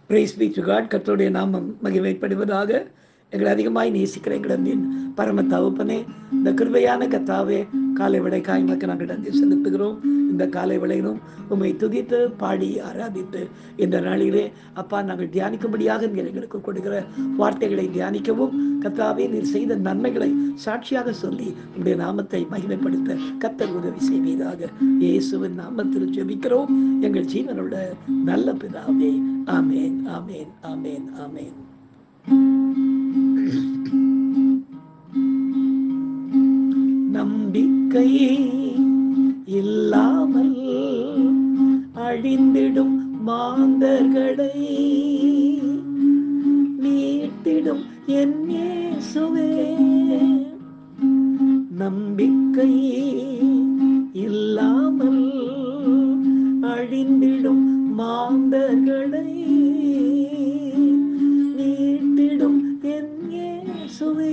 Price B to God. கர்த்தருடைய நாமம் மகிமைப்படுவதாக. எங்களை அதிகமாய் நேசிக்கிற எங்களின் பரம தகப்பனே, இந்த கிருபையான கர்த்தாவே, காலை விடைக்காய் மக்கள் நாங்கள் நன்றி செலுத்துகிறோம். இந்த காலை விளையிலும் உம்மை துதித்து பாடி ஆராதித்து இந்த நாளிலே அப்பா நாங்கள் தியானிக்கும்படியாக எங்களுக்கு கொடுக்கிற வார்த்தைகளை தியானிக்கவும், கர்த்தாவே நீர் செய்த நன்மைகளை சாட்சியாக சொல்லி உங்களுடைய நாமத்தை மகிமைப்படுத்த கர்த்தர் உதவி செய்வீராக. இயேசுவின் நாமத்தில் ஜெபிக்கிறோம் எங்கள் ஜீவனுள்ள நல்ல பிதாவே. ஆமேன், ஆமேன், ஆமேன், ஆமேன். நம்பிக்கை இல்லாமல் அழிந்திடும் மாந்தர்களை மீட்டிடும் என் இயேசுவே. நம்பிக்கை இல்லாமல் அழிந்திடும் மாந்தர்களை மீட்டிடும் என் இயேசுவே.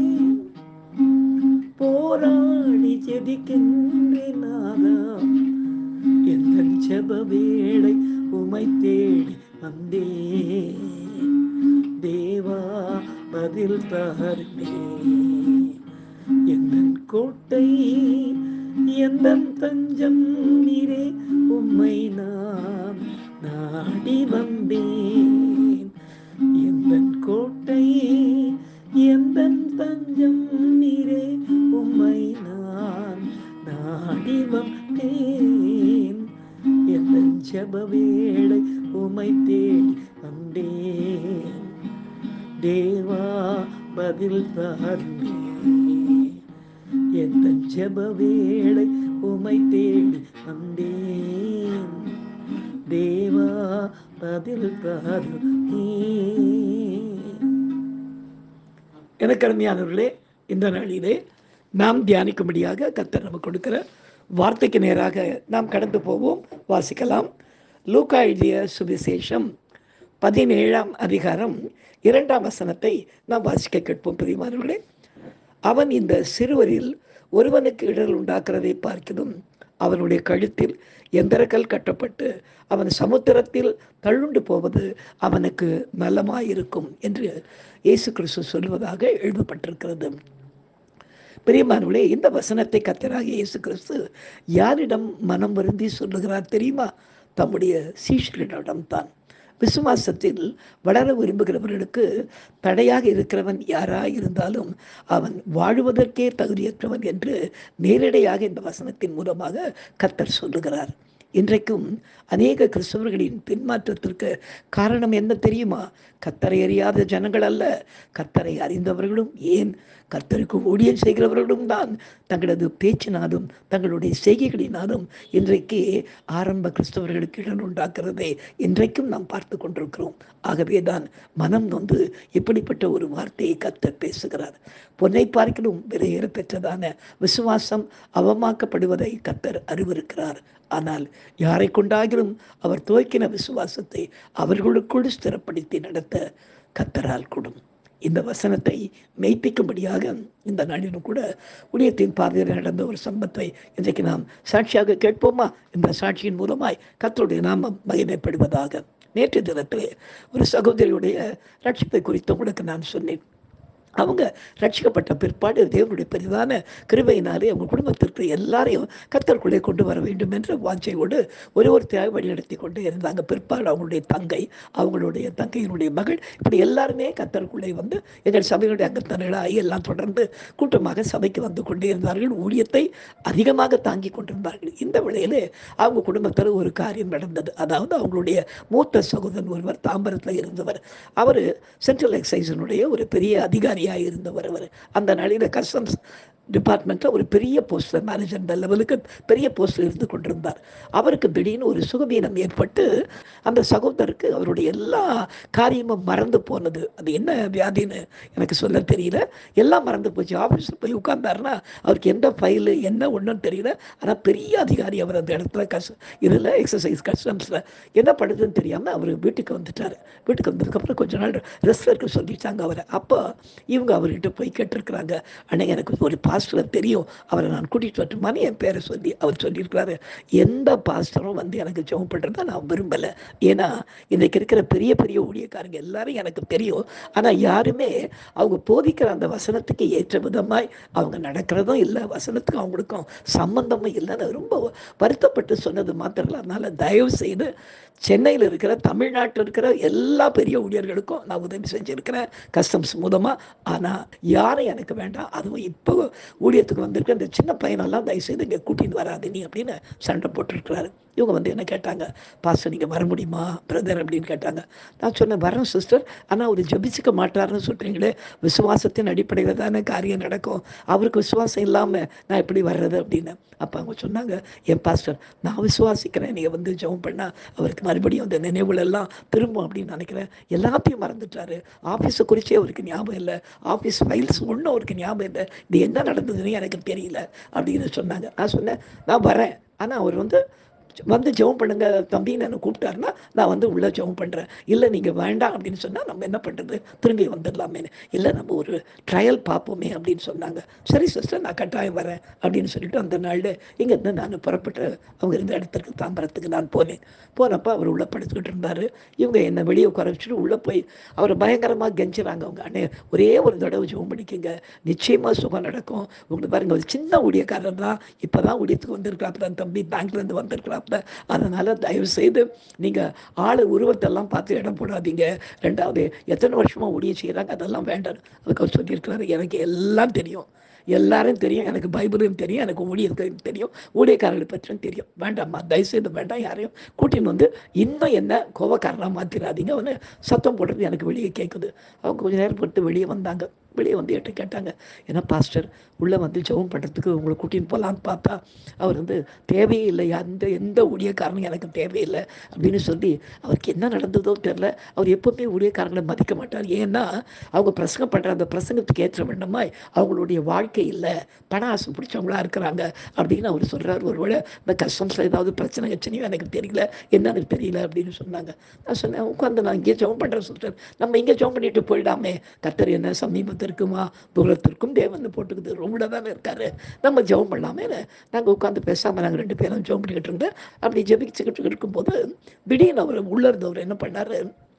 போராடி ஜெபிக்கின்றேனாதா, எந்த ஜெப வேளை உமை தேடி வந்தே. தேவா பதில் தாருமே, எந்த கோட்டை எந்த தஞ்சம் நீரே, உம்மை நான் நாடி வந்தேன். எந்த கோட்டை எந்த தஞ்சம் நீரே, உம்மை நான் நாடி வந்தேன். எந்த ஜெப வேளை உம்மை தேடி வந்தேன். தேவா பதில் தாருமே, எந்த ஜெப வேளை உம்மை தேடி வந்தேன். தேவா பதில் தாருமே. எனக்கு அருமையானவர்களே, இந்த நாளிலே நாம் தியானிக்கும்படியாக கர்த்தர் நமக்கு கொடுக்கிற வார்த்தைக்கு நேராக நாம் கடந்து போவோம். வாசிக்கலாம். லூக்கா எழுதிய சுவிசேஷம் 17ஆம் அதிகாரம் 2ஆம் வசனத்தை நாம் வாசிக்க கேட்போம். பிரியமானவர்களே, அவன் இந்த சிறுவரில் ஒருவனுக்கு இடர் உண்டாக்குறதை பார்க்கிறதும் அவனுடைய கழுத்தில் எந்திரக்கல் கட்டப்பட்டு அவன் சமுத்திரத்தில் தள்ளுண்டு போவது அவனுக்கு நலமாயிருக்கும் என்று இயேசு கிறிஸ்து சொல்வதாக எழுதப்பட்டிருக்கிறது. பிரியமானவர்களே, இந்த வசனத்தை கர்த்தராகிய இயேசு கிறிஸ்து யாரிடம் மனம் வருந்தி சொல்லுகிறார் தெரியுமா? தம்முடைய சீஷர்களிடம்தான். விசுவாசத்தில் வளர விரும்புகிறவர்களுக்கு தடையாக இருக்கிறவன் யாராக இருந்தாலும் அவன் வாழுவதற்கே தகுதியற்றவன் என்று நேரடியாக இந்த வசனத்தின் மூலமாக கர்த்தர் சொல்லுகிறார். இன்றைக்கும் அநேக கிறிஸ்தவர்களின் பின்மாற்றத்திற்கு காரணம் என்ன தெரியுமா? கர்த்தரை அறியாத ஜனங்கள் அல்ல, கர்த்தரை அறிந்தவர்களும், ஏன் கர்த்தருக்கு ஊழியம் செய்கிறவர்களும் தான் தங்களது பேச்சினாலும் தங்களுடைய செய்கைகளினாலும் இன்றைக்கு ஆரம்ப கிறிஸ்தவர்களுக்கு இடம் உண்டாக்குறதை இன்றைக்கும் நாம் பார்த்து கொண்டிருக்கிறோம். ஆகவே தான் மனம் நொந்து இப்படிப்பட்ட ஒரு வார்த்தையை கர்த்தர் பேசுகிறார். பொன்னை பார்க்கிலும் விலையேற பெற்றதான விசுவாசம் அவமாக்கப்படுவதை கர்த்தர் அறிவிருக்கிறார். ஆனால் யாரை கொண்டாகிலும் அவர் துவக்கின விசுவாசத்தை அவர்களுக்குள் ஸ்திரப்படுத்தி நடத்த கர்த்தரால் கூடும். இந்த வசனத்தை மெய்ப்பிக்கும்படியாக இந்த நாளிலும் கூட ஊழியத்தின் பார்வையில் நடந்த ஒரு சம்பத்தை இன்றைக்கு நாம் சாட்சியாக கேட்போமா? இந்த சாட்சியின் மூலமாய் கர்த்தருடைய நாமம் மகிமைப்படுவதாக. நேற்று தினத்திலே ஒரு சகோதரியுடைய ரட்சிப்பை குறித்து உங்களுக்கு நான் சொன்னேன். அவங்க ரட்சிக்கப்பட்ட பிற்பாடு தேவனுடைய பெரிதான கிருபையினாலே அவங்க குடும்பத்திற்கு எல்லாரையும் கர்த்தருக்குள்ளே கொண்டு வர வேண்டும் என்ற வாஞ்சையோடு ஒருவருத்தையாக வழிநடத்தி கொண்டு இருந்தாங்க. பிற்பாடு அவங்களுடைய தங்கை, அவங்களுடைய தங்கையினுடைய மகள், இப்படி எல்லாருமே கர்த்தருக்குள்ளே வந்து எங்கள் சபையினுடைய அங்கத்தனர்களாகி எல்லாம் தொடர்ந்து கூட்டமாக சபைக்கு வந்து கொண்டே இருந்தார்கள். ஊழியத்தை அதிகமாக தாங்கி கொண்டிருந்தார்கள். இந்த வேளையிலே அவங்க குடும்பத்தில் ஒரு காரியம் நடந்தது. அதாவது அவங்களுடைய மூத்த சகோதரன் ஒருவர் தாம்பரத்தில் இருந்தவர். அவர் சென்ட்ரல் எக்ஸைஸினுடைய ஒரு பெரிய அதிகாரி இருந்தவர். அவர் அந்த நாளில் கஸ்டம்ஸ் டிபார்ட்மெண்ட்டில் ஒரு பெரிய போஸ்டில், மேனேஜர் லெவலுக்கு பெரிய போஸ்டில் இருந்து கொண்டிருந்தார். அவருக்கு திடீர்னு ஒரு சுகவீனம் ஏற்பட்டு அந்த சகோதரருக்கு அவருடைய எல்லா காரியமும் மறந்து போனது. அது என்ன வியாதின்னு எனக்கு சொல்ல தெரியல, எல்லாம் மறந்து போச்சு. ஆஃபீஸில் போய் உட்கார்ந்தாருன்னா அவருக்கு எந்த ஃபைலு என்ன ஒன்றும் தெரியல. ஆனால் பெரிய அதிகாரி அவர் அந்த இடத்துல இதில் எக்ஸசைஸ் கஸ்டம்ஸில் என்ன பண்ணுறதுன்னு தெரியாமல் அவர் வீட்டுக்கு வந்துட்டார். வீட்டுக்கு வந்ததுக்கப்புறம் கொஞ்ச நாள் ரெஸ்ட் இருக்க சொல்லிட்டாங்க அவரை. அப்போ இவங்க அவர்கிட்ட போய் கேட்டிருக்கிறாங்க, அன்னைக்கு எனக்கு ஒரு பாஸ்டரை தெரியும், அவரை நான் கூட்டிகிட்டு வரட்டுமான்னு என் பேரை சொல்லி அவர் சொல்லியிருக்கிறாரு. எந்த பாஸ்டரும் வந்து எனக்கு ஜெபம் பண்ணுறதை நான் விரும்பலை. ஏன்னா இன்றைக்கு இருக்கிற பெரிய பெரிய ஊழியக்காரங்க எல்லாரும் எனக்கு தெரியும். ஆனால் யாருமே அவங்க போதிக்கிற அந்த வசனத்துக்கு ஏற்ற விதமாய் அவங்க நடக்கிறதும் இல்லை, வசனத்துக்கு அவங்களுக்கும் சம்பந்தமும் இல்லைன்னு ரொம்ப வருத்தப்பட்டு சொன்னது மாத்திரம் இல்லை. அதனால் தயவு செய்து சென்னையில் இருக்கிற, தமிழ்நாட்டில் இருக்கிற எல்லா பெரிய ஊழியர்களுக்கும் நான் உதவி செஞ்சுருக்கிறேன் கஸ்டம்ஸ் மூலமாக. ஆனால் யாரும் எனக்கு வேண்டாம். அதுவும் இப்போ ஊழியத்துக்கு வந்திருக்க இந்த சின்ன பையனெல்லாம் தயவுசெய்து இங்கே கூட்டிகிட்டு வராது நீ அப்படின்னு சண்டை போட்டுருக்கிறாரு. இவங்க வந்து என்ன கேட்டாங்க, பாஸ்டர் நீங்கள் வர முடியுமா பிரதர் அப்படின்னு கேட்டாங்க. நான் சொன்னேன் வரேன் சிஸ்டர், ஆனால் அவர் ஜெபிச்சுக்க மாட்டாருன்னு சொல்கிறீங்களே, விசுவாசத்தின் அடிப்படையில் தானே காரியம் நடக்கும், அவருக்கு விசுவாசம் இல்லாமல் நான் எப்படி வர்றது அப்படின்னு. அப்போ அவங்க சொன்னாங்க, என் பாஸ்டர் நான் விசுவாசிக்கிறேன், நீங்கள் வந்து ஜெபம் பண்ணால் அவருக்கு மறுபடியும் அந்த நினைவுகள் எல்லாம் திரும்பும் அப்படின்னு நினைக்கிறேன். எல்லாத்தையும் மறந்துட்டாரு, ஆஃபீஸை குறித்தே அவருக்கு ஞாபகம் இல்லை, ஆஃபீஸ் ஃபைல்ஸ் ஒன்றும் அவருக்கு ஞாபகம் இல்லை, இது என்ன நடந்ததுன்னு எனக்கு தெரியல அப்படின்னு சொன்னாங்க. நான் சொன்னேன் நான் வரேன், ஆனால் அவர் வந்து ஜெபம் பண்ணுங்க தம்பின்னு என்னை கூப்பிட்டாருன்னா நான் வந்து உள்ளே ஜெபம் பண்ணுறேன். இல்லை நீங்கள் வேண்டாம் அப்படின்னு சொன்னால் நம்ம என்ன பண்ணுறது, திரும்பி வந்துடலாமே. இல்லை நம்ம ஒரு ட்ரையல் பார்ப்போமே அப்படின்னு சொன்னாங்க. சரி சிஸ்டர் நான் கட்டாயம் வரேன் அப்படின்னு சொல்லிட்டு அந்த நாளில் இங்கேருந்து நான் புறப்பட்டு அவங்க இருந்த இடத்துக்கு தாம்பரத்துக்கு நான் போனேன். போனப்போ அவர் உள்ளே படுத்துக்கிட்டு இருந்தார். இவங்க என்னை வெளியே குறைச்சிட்டு உள்ளே போய் அவரை பயங்கரமாக கெஞ்சுறாங்க. அவங்க அண்ணே ஒரே ஒரு தடவை ஜெபம் பண்ணிக்கங்க, நிச்சயமாக சுகம் நடக்கும். உங்களுக்கு பாருங்கள் ஒரு சின்ன ஊழியக்காரர் தான், இப்போ தான் ஊழியத்துக்கு வந்திருக்கிறாப்புல தம்பி, பேங்க்லேருந்து வந்திருக்கிறாப்புல. அதனால் தயவு செய்து நீங்கள் ஆளு உருவத்தெல்லாம் பார்த்து இடம் போடாதீங்க. ரெண்டாவது எத்தனை வருஷமாக ஊழியம் செய்கிறாங்க அதெல்லாம் வேண்டாம். அதுக்கு அவர் சொல்லியிருக்கிறாரு, எனக்கு எல்லாம் தெரியும், எல்லாரும் தெரியும், எனக்கு பைபிளும் தெரியும், எனக்கு ஊழியர்களும் தெரியும், ஊழியக்காரர்களை பற்றியும் தெரியும், வேண்டாம்மா தயவுசெய்து வேண்டாம், யாரையும் கூட்டின்னு வந்து இன்னும் என்ன கோவக்காரனாக மாற்றிடாதீங்க. அவனு சத்தம் போடுறது எனக்கு வெளியே கேட்குது. அவங்க கொஞ்சம் நேரம் பொறுத்து வெளியே வந்தாங்க. வெளியே வந்து என்கிட்ட கேட்டாங்க, ஏன்னா பாஸ்டர் உள்ளே வந்து ஜெபம் பண்ணுறதுக்கு உங்களை கூட்டின்னு போகலான்னு பார்த்தா அவர் வந்து தேவையே இல்லை, எந்த ஊழியக்காரனும் எனக்கு தேவையில்லை அப்படின்னு சொல்லி அவருக்கு என்ன நடந்ததோ தெரில. அவர் எப்போவுமே ஊழியக்காரங்களை மதிக்க மாட்டார். ஏன்னா அவங்க பிரசங்கம் பண்ணுற அந்த பிரசங்கத்துக்கு ஏற்ற வண்ணமாய் அவங்களுடைய வாழ்க்கை இல்லை, பண ஆசை பிடிச்சவங்களா இருக்கிறாங்க அப்படின்னு அவர் சொல்கிறார். ஒருவேளை இந்த கஸ்டம்ஸில் ஏதாவது பிரச்சனையும் எனக்கு தெரியல, என்னன்னு தெரியல அப்படின்னு சொன்னாங்க. நான் சொன்னேன் உட்காந்து நான் இங்கே ஜெபம் பண்ணுறேன் சொல்லிட்டு நம்ம இங்கே ஜெபம் பண்ணிட்டு போயிடாமே, கர்த்தர் என்ன சமீபத்தில் இருக்குமா தூரத்திற்கும் தேவன் போட்டுக்குது, ரொம்ப தானே இருக்காரு, நம்ம ஜெபம் பண்ணலாமே. நாங்கள் உட்காந்து பேசாமல் நாங்கள் 2 பேரும் ஜெபம் பண்ணிக்கிட்டு இருந்தேன். அப்படி ஜெபிச்சுக்கிட்டு இருக்கும்போது திடீர்னு அவர் உள்ள இருந்தவர் என்ன பண்ணார்,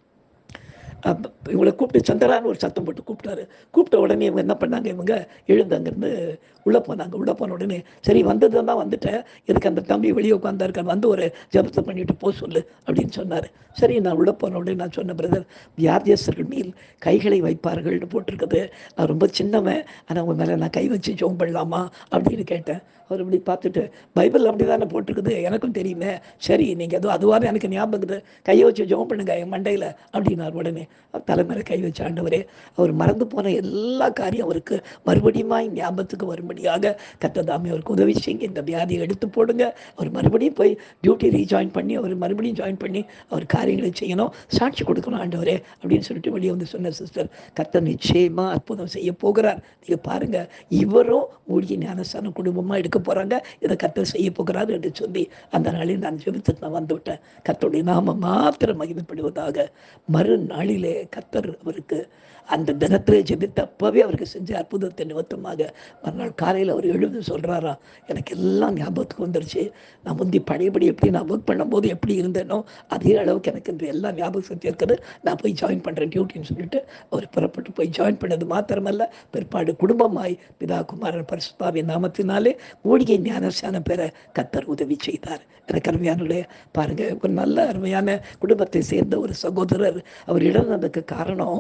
இவங்களை கூப்பிட்டு சந்திரான்னு ஒரு சத்தம் போட்டு கூப்பிட்டாரு. கூப்பிட்ட உடனே இவங்க என்ன பண்ணாங்க, இவங்க எழுந்து அங்கேருந்து உள்ளே போனாங்க. உள்ளே போன உடனே சரி வந்தது தான் வந்துட்டேன், எதுக்கு அந்த தம்பி வெளியே உட்காந்துருக்கான், வந்து ஒரு ஜபத்தை பண்ணிட்டு போ சொல்லு அப்படின்னு சொன்னார். சரி நான் உள்ளே போன உடனே நான் சொன்னேன், பிரதர் வியாதியஸ்தர்கள் மேல் கைகளை வைப்பார்கள்னு போட்டிருக்குது, நான் ரொம்ப சின்னவன், ஆனால் அவங்க மேலே நான் கை வச்சு ஜெபம் பண்ணலாமா அப்படின்னு கேட்டேன். அவர் இப்படி பார்த்துட்டு பைபிள் அப்படி தானே போட்டிருக்குது, எனக்கும் தெரியுமே, சரி நீங்கள் எதுவும் அதுவாக எனக்கு ஞாபகம் இருக்குது, கையை வச்சு ஜெபம் பண்ணுங்க என் மண்டையில் அப்படின்னார். உடனே தலைமையில கை வச்ச ஆண்டவரே, அவர் மறந்து போன எல்லா காரியம் அவருக்கு மறுபடியும் ஞாபகத்துக்கு வரும்படியாக கர்த்ததாமே அவருக்கு உதவி செய்யுங்க, இந்த வியாதியை எடுத்து போடுங்க, அவர் மறுபடியும் போய் டியூட்டி ரீஜாயின் பண்ணி அவர் மறுபடியும் ஜாயின் பண்ணி அவர் காரியங்களை செய்யணும், சாட்சி கொடுக்கணும் ஆண்டவரே அப்படின்னு சொல்லிட்டு வெளியே வந்து சொன்ன சிஸ்டர், கர்த்தர் நிச்சயமா அற்புதம் செய்ய போகிறார், நீங்க பாருங்க, இவரும் ஊழிய ஞானஸ்தான குடும்பமா எடுக்க போறாங்க, இதை கர்த்தர் செய்ய போகிறார் என்று சொல்லி அந்த நாளில் நான் ஜெபித்துட்டு நான் வந்து விட்டேன். கர்த்தருடைய நாம மாத்திரம் மகிமைப்படுவதாக. மறுநாளிலே கர்த்தர் அவருக்கு அந்த தினத்திலே ஜெபித்த அப்பவே அவருக்கு செஞ்ச அற்புதத்தை நிமித்தமாக மறுநாள் காலையில் அவர் எழுந்து சொல்கிறாராம், எனக்கு எல்லாம் ஞாபகத்துக்கு வந்துருச்சு, நான் முந்தி பழையபடி எப்படி நான் ஒர்க் பண்ணும்போது எப்படி இருந்தேனோ அதே அளவுக்கு எனக்கு இந்த எல்லா ஞாபக சக்தி இருக்குது, நான் போய் ஜாயின் பண்ணுறேன் டியூட்டின்னு சொல்லிட்டு அவர் புறப்பட்டு போய் ஜாயின் பண்ணது மாத்திரமல்ல, பிற்பாடு குடும்பமாய் பிதா குமாரன் பரிசுத்தாவின் நாமத்தினாலே ஊழிய ஞானஸ்தானம் பெற கர்த்தர் உதவி செய்தார். எனக்கு அருமையானே பாருங்க, ஒரு நல்ல அருமையான குடும்பத்தை சேர்ந்த ஒரு சகோதரர், அவர் இழந்ததுக்கு காரணம்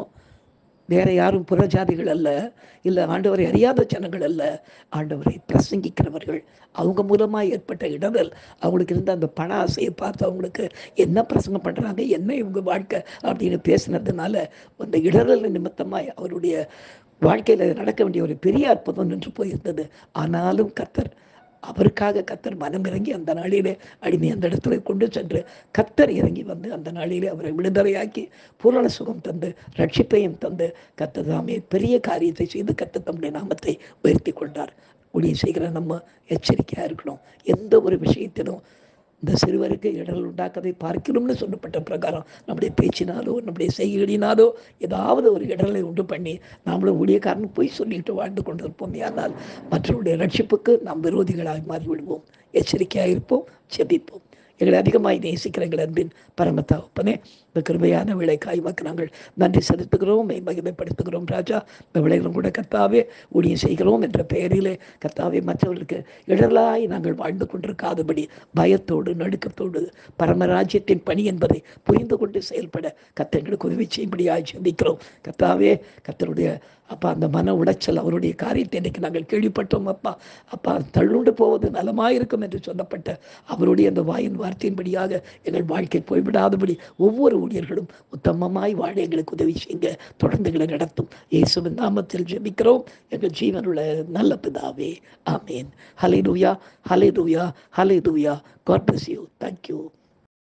வேற யாரும் புறஜாதிகள் அல்ல, இல்லை ஆண்டவரை அறியாத ஜனங்கள் அல்ல, ஆண்டவரை பிரசங்கிக்கிறவர்கள், அவங்க மூலமாக ஏற்பட்ட இடரல், அவங்களுக்கு இருந்த அந்த பண ஆசையை பார்த்து அவங்களுக்கு என்ன பிரசங்கம் பண்ணுறாங்க, என்ன இவங்க வாழ்க்கை அப்படின்னு பேசினதுனால அந்த இடரல் நிமித்தமாய் அவருடைய வாழ்க்கையில் நடக்க வேண்டிய ஒரு பெரிய அற்புதம் நின்று போயிருந்தது. ஆனாலும் அவருக்காக கர்த்தர் மனம் இறங்கி அந்த நாளிலே அடிமை அந்த இடத்துல கொண்டு சென்று கர்த்தர் இறங்கி வந்து அந்த நாளிலே அவரை விடுதலையாக்கி பூரண சுகம் தந்து ரட்சிப்பையும் தந்து கர்த்தர் தாமே பெரிய காரியத்தை செய்து கர்த்தர் தம்முடைய நாமத்தை உயர்த்தி கொண்டார். ஊழியம் செய்கிற நம்ம எச்சரிக்கையாக இருக்கணும். எந்த ஒரு விஷயத்திலும் இந்த சிறுவருக்கு இடர்கள் உண்டாக்கதை பார்க்கணும்னு சொல்லப்பட்ட பிரகாரம் நம்முடைய பேச்சினாலோ நம்முடைய செய்கைகளினாலோ ஏதாவது ஒரு இடர்களை உண்டு பண்ணி நாமளும் ஊழியக்காரன் போய் சொல்லிட்டு வாழ்ந்து கொண்டிருப்போம். ஆனால் மற்றவருடைய ரட்சிப்புக்கு நாம் விரோதிகளாக மாறிவிடுவோம். எச்சரிக்கையாக இருப்போம், செபிப்போம். எங்களை அதிகமாய் நேசிக்கிற எங்கள் அன்பின் பரம தகப்பனே, இந்த கிருபையான விளைக்காய் உமக்கு நாங்கள் நன்றி செலுத்துகிறோம், மகிமைப்படுத்துகிறோம். ராஜா, இந்த விளைகளும் கூட கர்த்தாவே ஊழியம் செய்கிறோம் என்ற பெயரிலே கர்த்தாவே மற்றவர்களுக்கு இடர்களாய் நாங்கள் வாழ்ந்து கொண்டிருக்காதபடி பயத்தோடு நடுக்கத்தோடு பரமராஜ்யத்தின் பணி என்பதை புரிந்து கொண்டு செயல்பட கர்த்தர் எங்களுக்கு உதவி செய்யும்படியாய் ஜெபிக்கிறோம். கர்த்தாவே, கர்த்தருடைய அப்பா அந்த மன உளைச்சல் அவருடைய காரியத்தை இன்றைக்கு நாங்கள் கேள்விப்பட்டோம். அப்பா தள்ளுண்டு போவது நலமாயிருக்கும் என்று சொல்லப்பட்ட அவருடைய அந்த வாயின் வார்த்தையின்படியாக எங்கள் வாழ்க்கை போய்விடாதபடி ஒவ்வொரு ஊழியர்களும் உத்தமமாய் வாழ எங்களுக்கு உதவி செய்யுங்க. தொடர்ந்து எங்களை நடத்தும் இயேசுவின் நாமத்தில் ஜெபிக்கிறோம் எங்கள் ஜீவனுள்ள நல்ல பிதாவே, ஆமேன். ஹல்லேலூயா, ஹல்லேலூயா, ஹல்லேலூயா. God bless you. Thank you.